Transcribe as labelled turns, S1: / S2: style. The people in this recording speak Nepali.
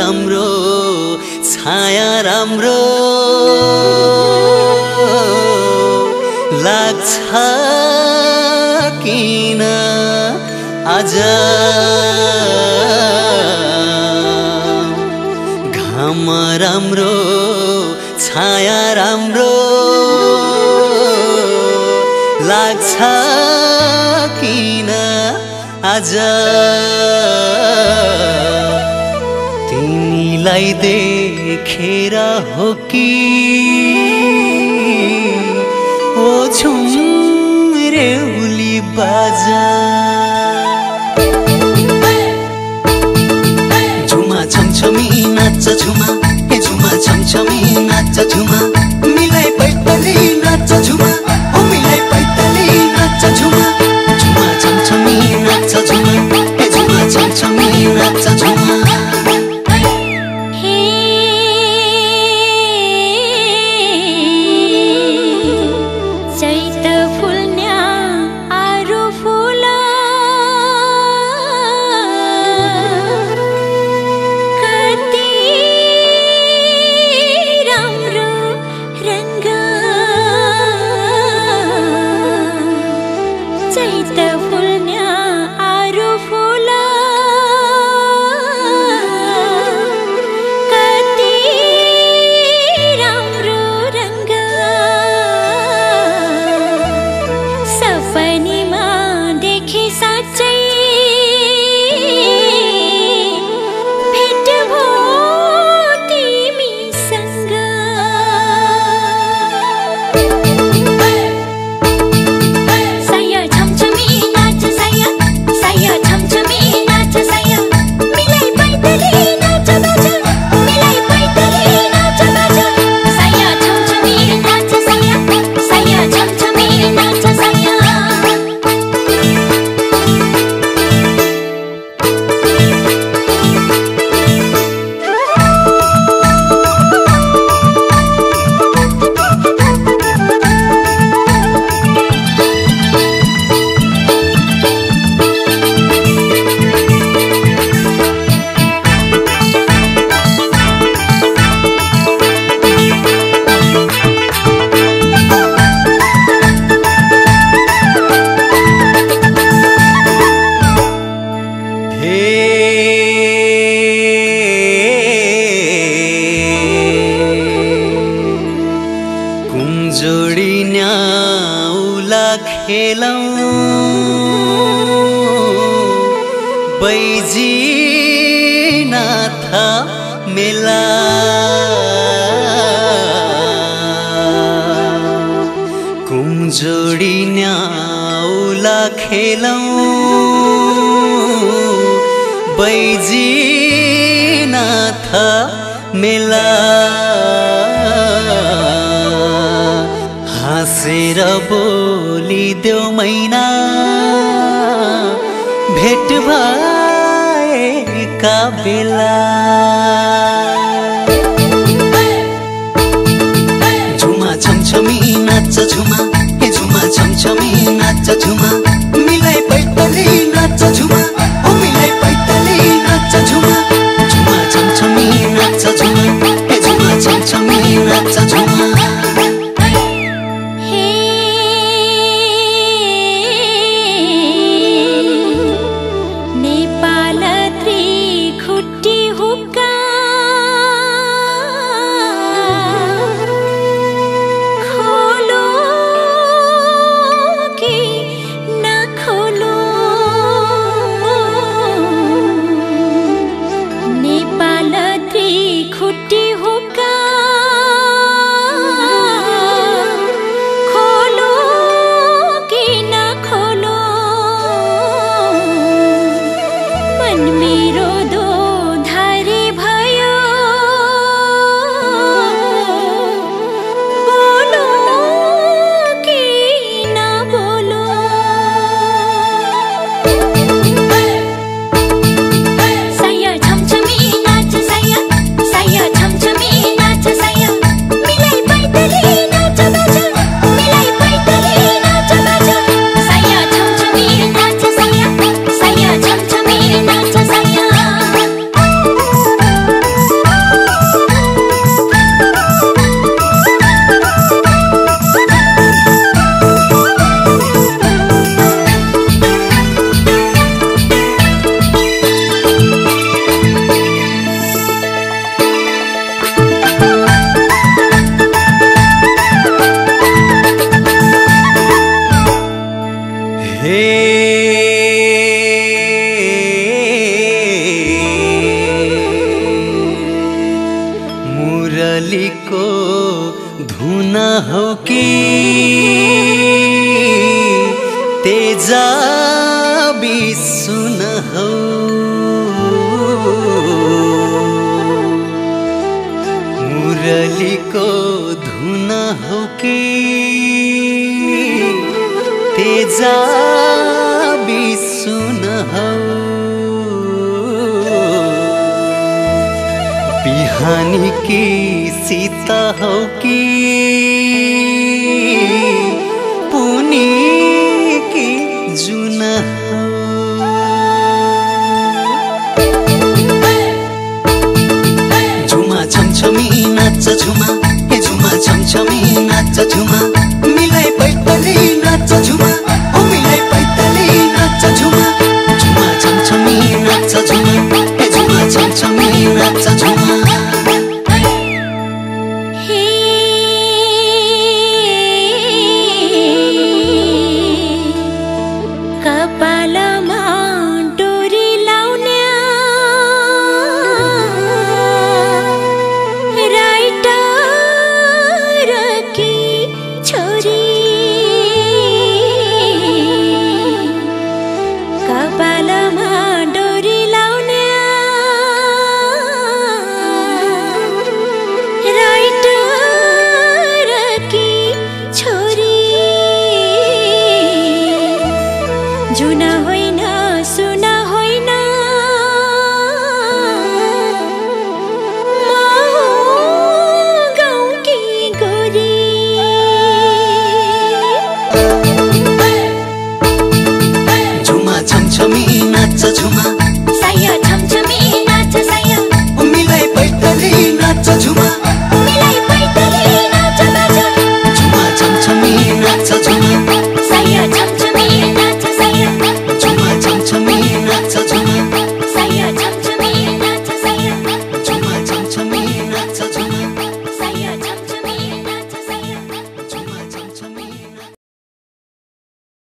S1: राम्रो छाया राम्रो लाग्छ किन आज घाम राम्रो छाया राम्रो लाग्छ किन आज तिमीलाई देखेर हो कि ओ झुम्रेउली बाजा झुमा छमछमी नाच्छ झुमा ए झुमा छमछमी नाच्छ झुमा मिलाई पैताली नाच्छ झुमा ओ मिलाई पैताली नाच्छ झुमा झुमा छमछमी नाच्छ झुमा ए झुमा छमछमी नाच्छ झुमा जोडी न्याउला खेलौं बैजीनाथ मेला कुमजोडी न्याउला खेलौं बैजीनाथ मेला हाँसेर बोलिदेऊ मैना भेट भएका बेला झुमा छमछमी नाच्छ झुमा ए झुमा छमछमी नाच्छ झुमा मिलाई पैताली नाच्छ झुमा ओ मिलाई पैताली नाच्छ झुमा झुमा छमछमी नाच्छ झुमा ए झुमा छमछमी नाच्छ झुमा
S2: न
S1: मुरलीको धुन हो कि तेजाबी सुन हो, मुरलीको धुन हो कि तेजाबी सुन हो, बिहानी की सीता हो कि पुनी की जुन हो। झुमा छमछमी नाच झुमा, हे झुमा छमछमी नाच झुमा, मिलाई पैताली नाच झुमा, ओ मिलाई पैताली नाच झुमा, झुमा छमछमी नाच झुमा, हे झुमा छमछमी नाच झुमा।
S2: कपालमा डोरी लाउने राइटरकी छोरी, कपालमा डोरी लाउने राइटरकी छोरी, जुन हो